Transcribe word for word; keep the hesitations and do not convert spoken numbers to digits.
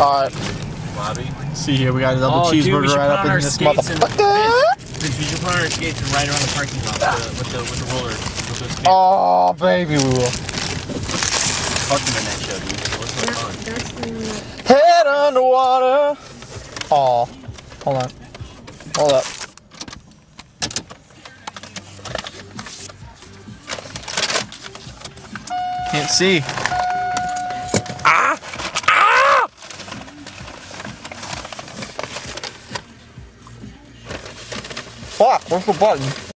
Alright. Bobby. See here, we got a double oh, cheeseburger dude, right up in this motherfucker. Vince, we should put on our skates and ride around the parking lot with the, with the, with the roller. With those skates. Oh, baby, we will. Fucking in that show, dude. What's going on? Head underwater. Oh, hold on. Hold up. Can't see. Ah! Ah! Fuck, where's the button?